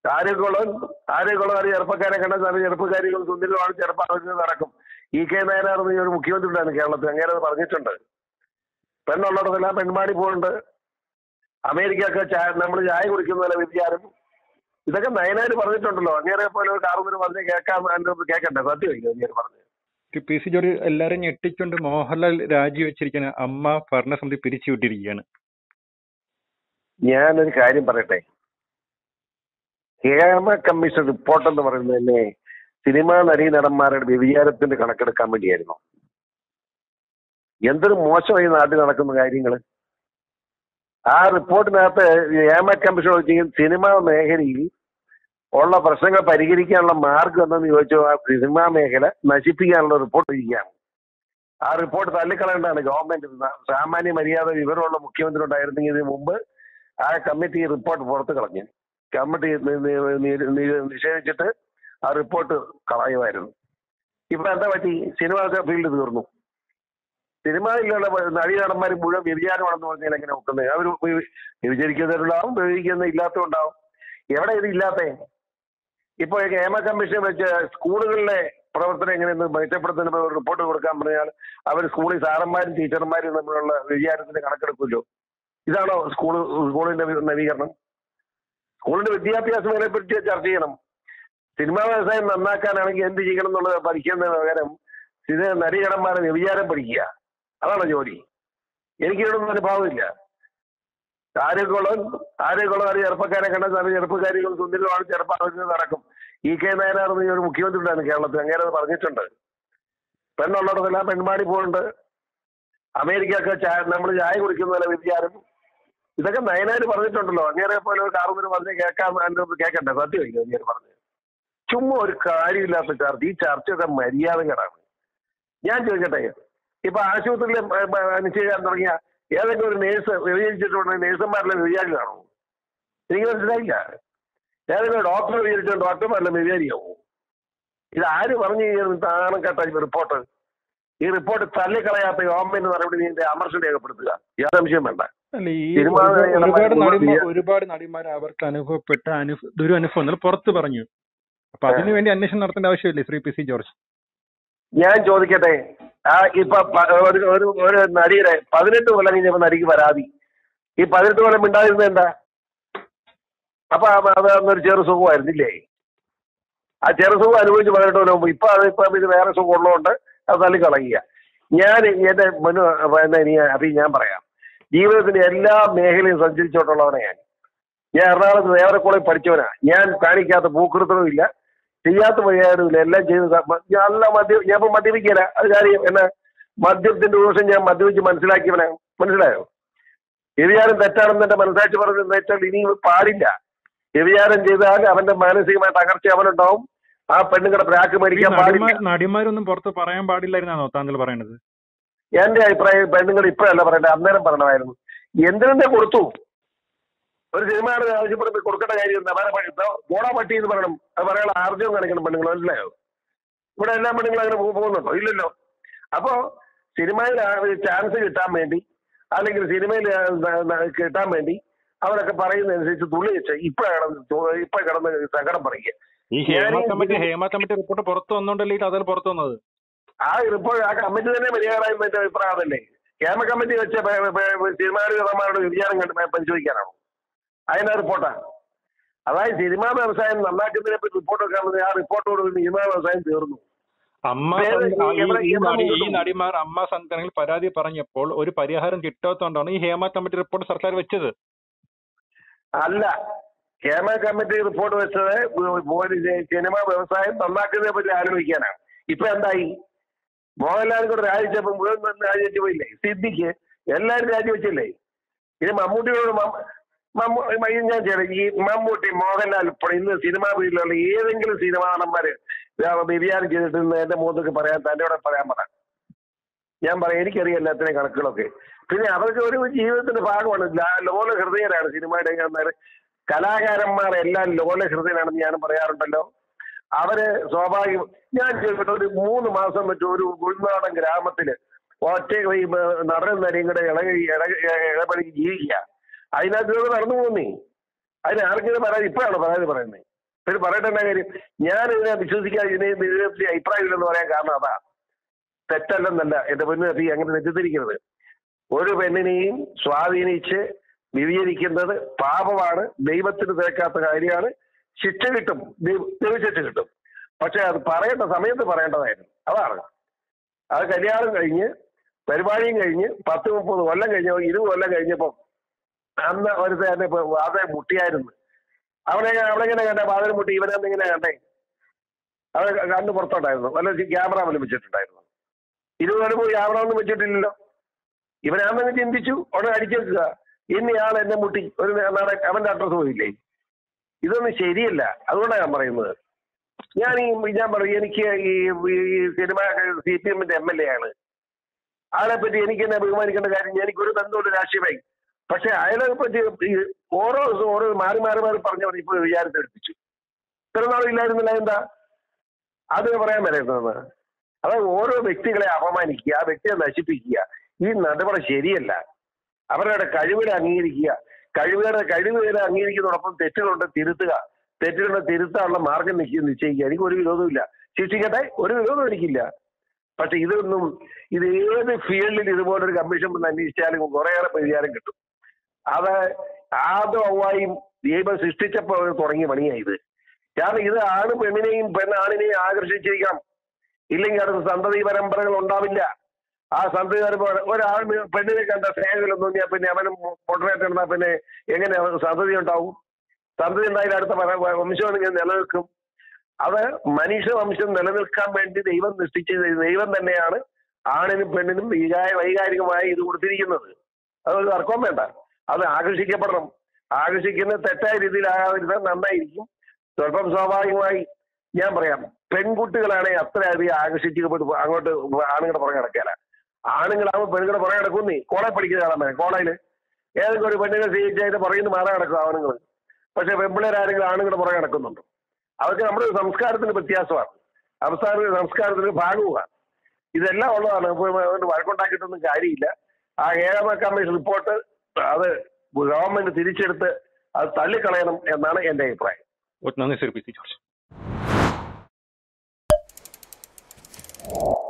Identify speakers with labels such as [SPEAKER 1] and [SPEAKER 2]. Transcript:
[SPEAKER 1] ആരോഗ്യമുള്ളവൻ ആരോഗ്യമുള്ളവർ ചെറുപ്പക്കാരെ കണ്ടാൽ ചെറുപ്പക്കാരികൾ സുന്ദരമാണ് ചിലപ്പോൾ അവർക്ക് നടക്കും. കെ നായനാർ ഒരു മുഖ്യമന്ത്രി ഉണ്ടായിരുന്നു കേരളത്തിൽ, അങ്ങനെ അത് പറഞ്ഞിട്ടുണ്ട്. പെണ്ണുള്ളിടത്തെല്ലാം പെൺമാടി പോകുന്നുണ്ട്. അമേരിക്കയൊക്കെ നമ്മൾ ചായ കുടിക്കുന്ന വ്യതിയാനം ഇതൊക്കെ നയനാർ പറഞ്ഞിട്ടുണ്ടല്ലോ. അങ്ങനെ പോലെ ഒരു കാറുന്നൊരു പറഞ്ഞ് കേൾക്കണ്ടേ? സത്യമില്ല അങ്ങനെ പറഞ്ഞു.
[SPEAKER 2] പി സി ജോർജ് എല്ലാരും ഞെട്ടിക്കൊണ്ട് മോഹൻലാൽ രാജിവെച്ചിരിക്കുന്ന അമ്മ ഭരണസമിതി പിരിച്ചുവിട്ടിരിക്കുകയാണ്.
[SPEAKER 1] ഞാനൊരു കാര്യം പറയട്ടെ. ഹേമ കമ്മീഷൻ റിപ്പോർട്ട് എന്ന് പറയുന്നത് തന്നെ സിനിമാ നടീനടന്മാരുടെ വ്യഭിചാരത്തിന്റെ കണക്കെടുക്കാൻ വേണ്ടിയായിരുന്നു. എന്തൊരു മോശമായി നാട്ടിൽ നടക്കുന്ന കാര്യങ്ങൾ. ആ റിപ്പോർട്ടിനകത്ത് ഹേമ കമ്മീഷൻ വെച്ചെങ്കിൽ സിനിമാ മേഖലയിൽ ഉള്ള പ്രശ്നങ്ങൾ പരിഹരിക്കാനുള്ള മാർഗം എന്തെന്ന് ചോദിച്ചു ആ സിനിമാ മേഖല നശിപ്പിക്കാനുള്ള റിപ്പോർട്ട് ഇരിക്കുകയാണ്. ആ റിപ്പോർട്ട് തള്ളിക്കളയേണ്ടതാണ് ഗവൺമെന്റ്. സാമാന്യ മര്യാദ വിവരമുള്ള മുഖ്യമന്ത്രി ഉണ്ടായിരുന്നെങ്കിൽ ഇതിനു മുമ്പ് ആ കമ്മിറ്റി റിപ്പോർട്ട് പുറത്ത് കളഞ്ഞു. കമ്മിറ്റി നിഷേധിച്ചിട്ട് ആ റിപ്പോർട്ട് കളയുമായിരുന്നു. ഇപ്പൊ എന്താ പറ്റി? സിനിമ ഫീൽഡ് തീർന്നു. സിനിമയിലുള്ള നടീനടന്മാർ മുഴുവൻ വ്യഭിചാരമാണെന്ന് പറഞ്ഞാൽ എങ്ങനെ നോക്കുന്നത്? അവർ വ്യഭിചരിക്കുന്നവരുണ്ടാവും, വ്യഭിചരിക്കുന്ന ഇല്ലാത്തതുണ്ടാവും. എവിടെ ഇത് ഇല്ലാത്ത? ഇപ്പൊ ഹേമ കമ്മീഷൻ വെച്ച് സ്കൂളുകളിലെ പ്രവർത്തനം എങ്ങനെയെന്ന് മെച്ചപ്പെടുത്തുന്ന റിപ്പോർട്ട് കൊടുക്കാൻ പറഞ്ഞാൽ അവർ സ്കൂളിൽ സാറന്മാരും ടീച്ചർമാരും തമ്മിലുള്ള വ്യഭിചാരത്തിന്റെ കണക്കെടുക്കുമല്ലോ. ഇതാണോ സ്കൂളിന്റെ നവീകരണം? സ്കൂളിന്റെ വിദ്യാഭ്യാസ മേഖലയെപ്പറ്റി ചർച്ച ചെയ്യണം. സിനിമാ വ്യവസായം നന്നാക്കാനാണെങ്കിൽ എന്ത് ചെയ്യണം എന്നുള്ളത് പഠിക്കുന്നതിന് പകരം നടീനടന്മാരെ വ്യഭിചാരം പഠിക്കുക, അതാണ് ജോലി. എനിക്ക് ഇവിടൊന്നും അനുഭവമില്ല. ആരോഗ്യമുള്ളവർ ചെറുപ്പക്കാരെ കണ്ടാൽ ചെറുപ്പക്കാരികൾ സുന്ദരമാണ് ചിലപ്പോൾ അവർക്ക് നടക്കും. കെ നായനാർ ഒരു മുഖ്യമന്ത്രി ഉണ്ടായിരുന്നു കേരളത്തിൽ, അങ്ങനെ അത് പറഞ്ഞിട്ടുണ്ട്. പെണ്ണുള്ളിടത്തെല്ലാം പെൺമാടി പോകുന്നുണ്ട്. അമേരിക്കയൊക്കെ നമ്മൾ ചായ കുടിക്കുന്ന വ്യതിയാനം ഇതൊക്കെ നയനാർ പറഞ്ഞിട്ടുണ്ടല്ലോ. അങ്ങനെ പോലെ ഒരു കാറുന്നൊരു പറഞ്ഞ് കേൾക്കണ്ടേ? സത്യമില്ല അങ്ങനെ പറഞ്ഞു. ചുമ്മാ ഒരു കാര്യമില്ലാത്ത ചർച്ച. ഈ ചർച്ചയൊക്കെ മര്യാദകേടാണ്. ഞാൻ ചോദിക്കട്ടെ, ഇപ്പൊ ആശുപത്രിയിൽ നിശ്ചയിക്കാൻ തുടങ്ങിയ ഏതെങ്കിലും ഒരു നേഴ്സ് വ്യവഹരിച്ചിട്ടുണ്ടെങ്കിൽ നേഴ്സുമാരിലെ വ്യഭിചാരികളാണോ? എനിക്ക് മനസ്സിലായില്ല. ഏതെങ്കിലും ഡോക്ടർ വ്യവഹരിച്ചിട്ട് ഡോക്ടർമാരിലെ വ്യഭിചാരിയാവോ? ഇത് ആര് പറഞ്ഞു താണം കേട്ട റിപ്പോർട്ട്? ഈ റിപ്പോർട്ട് തള്ളിക്കളയാത്ത ഗവൺമെന്റ് നടപടി നീന്റെ അമർഷം രേഖപ്പെടുത്തുക. യാതൊരു സംശയം വേണ്ട.
[SPEAKER 2] ഒരുപാട് നടിമാർ അവർക്ക് അനുഭവപ്പെട്ട ദുരനുഭവങ്ങൾ പുറത്തു പറഞ്ഞു. അപ്പൊ അതിനുവേണ്ടി അന്വേഷണം നടത്തേണ്ട ആവശ്യമില്ലേ ശ്രീ പി സി ജോർജ്?
[SPEAKER 1] ഞാൻ ചോദിക്കട്ടെ, ഇപ്പൊ ഒരു നടിയുടെ 18 കൊല്ലം കഴിഞ്ഞപ്പോ നടിക്ക് പരാതി. ഈ 18 കൊല്ലം മിണ്ടാതിരുന്നത് എന്താ? അപ്പൊ അതൊരു ചെറു സുഖമായിരുന്നില്ലേ? ആ ചെറു സുഖം അനുഭവിച്ച് 18 കൊല്ലം മുമ്പ്. ഇപ്പൊ ഇത് വേറെ സുഖം ഉള്ളതുകൊണ്ട് അത് തള്ളിക്കളയുക. ഞാൻ എന്റെ ഞാൻ പറയാം, ജീവിതത്തിന്റെ എല്ലാ മേഖലയും സഞ്ചരിച്ചോട്ടുള്ളവനെ ഞാൻ എറണാകുളത്ത് ദേവരക്കോളേജിൽ പഠിച്ചവനാ. ഞാൻ കാണിക്കാത്ത പൂക്കൃത്തവും ഇല്ല, ചെയ്യാത്ത പരിഹാരമില്ല, എല്ലാം ചെയ്ത് നല്ല ഞാൻ ഇപ്പൊ മദ്യപിക്കില്ല. അത് കാര്യം എന്നാ മദ്യത്തിന്റെ ദോഷം ഞാൻ മദ്യപിച്ച് മനസ്സിലാക്കിയവനാ. മനസ്സിലായോ? വ്യഭിചാരം തെറ്റാണെന്ന് എന്റെ മനസ്സാക്ഷി പറഞ്ഞെന്ന് വെച്ചാൽ ഇനി പാടില്ല. വ്യഭിചാരം ചെയ്താൽ അവന്റെ മാനസികമായ തകർച്ച അവനുണ്ടാവും. ആ പെണ്ണുങ്ങളുടെ പ്രാക്ക് മേടിക്കാൻ പാടില്ല.
[SPEAKER 2] നടിമാരൊന്നും പുറത്ത് പറയാൻ പാടില്ലായിരുന്നാണോ താങ്കൾ പറയുന്നത്?
[SPEAKER 1] എന്റെ അഭിപ്രായം പെണ്ണുങ്ങൾ ഇപ്പോഴല്ല പറയണ്ടേ, അന്നേരം പറയണമായിരുന്നു. എന്തിനെ കൊടുത്തു? ഒരു സിനിമയുടെ ആവശ്യപ്പെടുമ്പോൾ കൊടുക്കേണ്ട കാര്യം എന്താ? മോടാ പട്ടി എന്ന് പറയണം. അത് പറയാനുള്ള ആർജവും കാണിക്കണം പെണ്ണുങ്ങൾ. മനസ്സിലായോ? ഇവിടെ എല്ലാ പെണ്ണുങ്ങളും അങ്ങനെ പോകുന്നുണ്ടോ? ഇല്ലല്ലോ. അപ്പോ സിനിമയിൽ ചാൻസ് കിട്ടാൻ വേണ്ടി അല്ലെങ്കിൽ സിനിമയിൽ കിട്ടാൻ വേണ്ടി അവരൊക്കെ പറയുന്നതനുസരിച്ച് തുള്ളി വെച്ച് ഇപ്പൊ കിടന്ന് സങ്കടം പറയുക.
[SPEAKER 2] ഈ ഹേമ കമ്മിറ്റി റിപ്പോർട്ട് പുറത്തു വന്നോണ്ടല്ലേ അതിൽ പുറത്തു വന്നത്?
[SPEAKER 1] ആ റിപ്പോർട്ട് ആ കമ്മിറ്റി തന്നെ പരിഹാരമായി എന്റെ അഭിപ്രായം അതല്ലേ. ഹേമ കമ്മിറ്റി വെച്ച സിനിമാരുടെ വിചാരം കണ്ട് പരിശോധിക്കാനാണോ? അതിനാ റിപ്പോർട്ടാണ്. അതായത് സിനിമാ വ്യവസായം നന്നാക്കുന്നതിനെ പറ്റി റിപ്പോർട്ട് വെക്കാമെന്ന് ആ റിപ്പോർട്ടോട് സിനിമാ വ്യവസായം തീർന്നു.
[SPEAKER 2] ഈ നടിമാർ അമ്മ സംഘടനയിൽ പരാതി പറഞ്ഞപ്പോൾ ഒരു പരിഹാരം കിട്ടാത്തതുകൊണ്ടാണ് ഈ ഹേമ കമ്മിറ്റി റിപ്പോർട്ട് സർക്കാർ വെച്ചത്.
[SPEAKER 1] അല്ല, ഹേമ കമ്മിറ്റി റിപ്പോർട്ട് വെച്ചത് സിനിമാ വ്യവസായം നന്നാക്കുന്നതിനെ പറ്റി ആലോചിക്കാനാണ്. ഇപ്പൊ എന്തായി? മോഹൻലാലിന് കൂടെ രാജിച്ചപ്പോൾ മുഴുവൻ രാജിവെച്ച് പോയില്ലേ? സിദ്ദിഖ് എല്ലാവരും രാജിവെച്ചില്ലേ? ഇനി മമ്മൂട്ടിയോട് ഞാൻ ചെയ്യണം. ഈ മമ്മൂട്ടി, മോഹൻലാൽ ഇപ്പോൾ ഇന്ന് സിനിമാ ഫീൽഡിലുള്ള ഏതെങ്കിലും സിനിമാ നടന്മാര് വ്യഭിചാരം ചെയ്തിട്ട് എന്റെ മുഖത്തൊക്കെ പറയാൻ തന്റെ കൂടെ പറയാൻ പറ. ഞാൻ പറയാം, എനിക്കറിയാം എല്ലാത്തിനെയും കണക്കുകളൊക്കെ. പിന്നെ അവർക്ക് ഒരു ജീവിതത്തിന്റെ ഭാഗമാണ്. ലോല ഹൃദയരാണ് സിനിമയുടെ കലാകാരന്മാരെല്ലാം ലോല ഹൃദയനാണെന്ന് ഞാൻ പറയാറുണ്ടല്ലോ. അവര് സ്വാഭാവികം. ഞാൻ ചോദിക്കട്ടെ, ഒരു 3 മാസം വെച്ച് ഒരു ഉൾനാടൻ ഗ്രാമത്തില് ഒറ്റ നടനും നരിയും കൂടെ ഇടപെടി ജീവിക്കുക. അതിനകത്ത് നടന്നു പോകുന്നേ. അതിന് ആർക്കെങ്കിലും പരാതി ഇപ്പോഴാണ് പരാതി പറയുന്നത്? പിന്നെ പറയട്ടെ എന്നാ കാര്യം, ഞാൻ ഇതിനെ വിശ്വസിക്കാതെ ഇതിനെപ്പറ്റി അഭിപ്രായമില്ലെന്ന് പറയാൻ കാരണം അതാ. തെറ്റല്ലെന്നല്ല എന്റെ പൊന്നു കത്തി, അങ്ങനെ തെറ്റിദ്ധരിക്കരുത്. ഒരു പെണ്ണിനെയും സ്വാധീനിച്ച് വ്യഭിചരിക്കുന്നത് പാപമാണ്, ദൈവത്തിന് തേക്കാത്ത കാര്യമാണ്, ശിക്ഷ കിട്ടും, ദൈവശിക്ഷ കിട്ടും. പക്ഷെ അത് പറയേണ്ട സമയത്ത് പറയേണ്ടതായിരുന്നു. അതാണ്. അത് കല്യാണം കഴിഞ്ഞ് പരിപാടിയും കഴിഞ്ഞ് 10-30 കൊല്ലം കഴിഞ്ഞ 20 കൊല്ലം കഴിഞ്ഞപ്പം അന്ന് ഒരു തന്നെ വാതിൽ മുട്ടിയായിരുന്നു. അവളെങ്ങനെ കണ്ടേ വാതിൽ മുട്ടി? ഇവനെന്നിങ്ങനെ കണ്ടേ? അവൾ കണ്ണ് പുറത്തോട്ടായിരുന്നു, വല്ല ക്യാമറ വല്ലതും വെച്ചിട്ടുണ്ടായിരുന്നു? 20 കൊല്ലം പോയി ക്യാമറ ഒന്നും വെച്ചിട്ടില്ലല്ലോ. ഇവനാണെന്ന് ചിന്തിച്ചു, ഉടനെ അടിച്ചേക്കുക, ഇന്നയാൾ എന്നെ മുട്ടി, ഒരു അവന്റെ അഡ്രസ് പോയില്ലേ? ഇതൊന്നും ശരിയല്ല. അതുകൊണ്ടാണ് ഞാൻ പറയുന്നത്. ഞാൻ പറയും, എനിക്ക് ഈ സിനിമ CPM-ന്റെ MLA ആണ്. ആളെ പറ്റി എനിക്ക് തന്നെ ബഹുമാനിക്കേണ്ട കാര്യം, എനിക്കൊരു ബന്ധമുള്ള രാഷ്ട്രീയമായി. പക്ഷെ അയാളെ പറ്റി ഓരോ ദിവസവും ഓരോ മാറി പറഞ്ഞവർ ഇപ്പോൾ വിചാരത്തെടുപ്പിച്ചു. ഇത്ര നാളും ഇല്ലായിരുന്നില്ല. എന്താ അത് പറയാൻ വരരുന്നത്? അതായത് ഓരോ വ്യക്തികളെ അപമാനിക്കുക, ആ വ്യക്തിയെ നശിപ്പിക്കുക, ഈ നടപടി ശരിയല്ല. അവരുടെ കഴിവുകളെ അംഗീകരിക്കുക, കഴിവുകളെ അംഗീകരിക്കുന്നതോടൊപ്പം തെറ്റുകളുണ്ട് തിരുത്തുക, തെറ്റുകളുടെ തിരുത്താനുള്ള മാർഗം നിശ്ചയിക്കുക. എനിക്ക് ഒരു വിരോധമില്ല, ശിക്ഷിക്കട്ടെ, ഒരു വിരോധം എനിക്കില്ല. പക്ഷെ ഇത് ഏത് ഫീൽഡിൽ ഇതുപോലൊരു കമ്മീഷൻ വന്ന് അന്വേഷിച്ചാലും കുറേയേറെ പരിഹാരം കിട്ടും. അത് ആദ്യം ഔവായും ദൈവം സൃഷ്ടിച്ചപ്പോൾ തുടങ്ങിയ പണിയായി ഇത്. കാരണം ഇത് ആണ് പെണ്ണിനെയും പെണ്ണാണിനെയും ആകർഷിച്ചിരിക്കണം. ഇല്ലെങ്കിൽ അടുത്ത സന്തതി പരമ്പരകൾ ഉണ്ടാവില്ല. ആ സന്തതി പരമ്പര ഒരാൾ പെണ്ണിനെ കണ്ട സ്നേഹം തോന്നിയാൽ പിന്നെ അവനും മോഡറേറ്റ് എന്നാൽ പിന്നെ എങ്ങനെ സന്തതി ഉണ്ടാവും? സന്തതി ഉണ്ടായാലും അടുത്ത വംശം ഇങ്ങനെ നിലനിൽക്കും. അത് മനുഷ്യ വംശം നിലനിൽക്കാൻ വേണ്ടി ദൈവം ദൈവം തന്നെയാണ് ആണിനും പെണ്ണിനും വൈകാരികമായി ഇത് കൊടുത്തിരിക്കുന്നത്. അതൊരു തർക്കം വേണ്ട. അത് ആകർഷിക്കപ്പെടണം. ആകർഷിക്കുന്ന തെറ്റായ രീതിയിലാകാതിരുന്നാൽ നന്നായിരിക്കും. സ്വല്പം സ്വാഭാവികമായി ഞാൻ പറയാം, പെൺകുട്ടികളാണെങ്കിൽ അത്രയധികം ആകർഷിക്കപ്പെട്ട് അങ്ങോട്ട് ആണുങ്ങളുടെ പുറകെ കിടക്കാല. ആണുങ്ങളാവുമ്പോൾ പെണ്ണുങ്ങളുടെ പുറകെ കിടക്കുന്നേ. കോളേജ് പഠിക്കുന്ന കാണാൻ പറ്റും. കോളേജിൽ ഏതെങ്കിലും ഒരു പെണ്ണിനെ സ്വീകരിച്ചതിന്റെ പുറകിൽ മാറാൻ കിടക്കും ആണുങ്ങൾ. പക്ഷെ പെൺപിള്ളേരാരെങ്കിലും ആണുങ്ങളുടെ പുറകെ കിടക്കുന്നുണ്ട്. അതൊക്കെ നമ്മുടെ സംസ്കാരത്തിന് വ്യത്യാസമാണ്, സംസ്കാരത്തിന് ഭാഗവുമാണ്. ഇതെല്ലാം ഉള്ളതാണ്. അതുകൊണ്ട് വഴക്കുണ്ടാക്കിയിട്ടൊന്നും കാര്യമില്ല. ആ ഏഴാമ കമ്മീഷൻ റിപ്പോർട്ട് അത് ഗവൺമെന്റ് തിരിച്ചെടുത്ത് അത് തള്ളിക്കളയണം എന്നാണ് എന്റെ അഭിപ്രായം.
[SPEAKER 2] നന്ദി, ശ്രീ പി. സി. ജോർജ്.